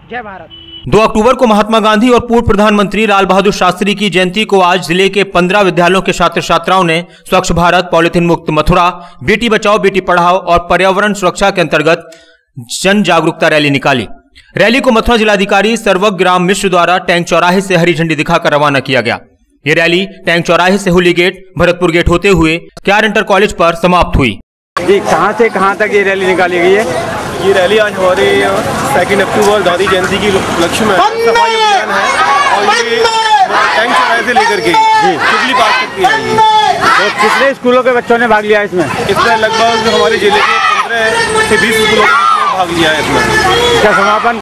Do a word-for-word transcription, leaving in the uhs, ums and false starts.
जय भारत। दो अक्टूबर को महात्मा गांधी और पूर्व प्रधानमंत्री लाल बहादुर शास्त्री की जयंती को आज जिले के पंद्रह विद्यालयों के छात्र छात्राओं ने स्वच्छ भारत, पॉलिथीन मुक्त मथुरा, बेटी बचाओ बेटी पढ़ाओ और पर्यावरण सुरक्षा के अंतर्गत जन जागरूकता रैली निकाली। रैली को मथुरा जिलाधिकारी सर्वग्राम मिश्र द्वारा टैंक चौराहे से हरी झंडी दिखाकर रवाना किया गया। ये रैली टैंक चौराहे से होली गेट, भरतपुर गेट होते हुए क्यार इंटर कॉलेज पर समाप्त हुई। जी, कहाँ से कहाँ तक ये रैली निकाली गई है? ये रैली आज हमारे सेकेंड अक्टूबर गांधी जयंती की उपलक्ष्य में सफाई अभियान है और ये टैंक चौराहे से लेकर के जुबली पार्क तक की है। तो कितने स्कूलों के बच्चों ने भाग लिया इसमें? इसमें लगभग हमारे जिले के पंद्रह से बीस स्कूलों ने भाग लिया है इसमें। इसका समापन